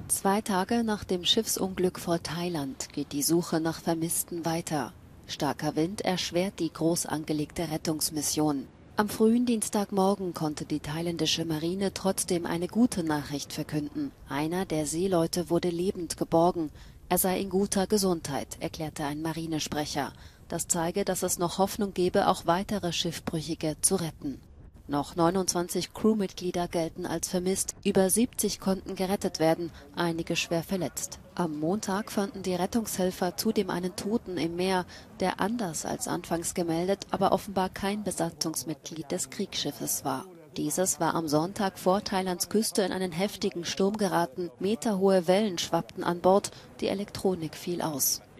2 Tage nach dem Schiffsunglück vor Thailand geht die Suche nach Vermissten weiter. Starker Wind erschwert die groß angelegte Rettungsmission. Am frühen Dienstagmorgen konnte die thailändische Marine trotzdem eine gute Nachricht verkünden. Einer der Seeleute wurde lebend geborgen. Er sei in guter Gesundheit, erklärte ein Marinesprecher. Das zeige, dass es noch Hoffnung gebe, auch weitere Schiffbrüchige zu retten. Noch 29 Crewmitglieder gelten als vermisst, über 70 konnten gerettet werden, einige schwer verletzt. Am Montag fanden die Rettungshelfer zudem einen Toten im Meer, der anders als anfangs gemeldet, aber offenbar kein Besatzungsmitglied des Kriegsschiffes war. Dieses war am Sonntag vor Thailands Küste in einen heftigen Sturm geraten, meterhohe Wellen schwappten an Bord, die Elektronik fiel aus.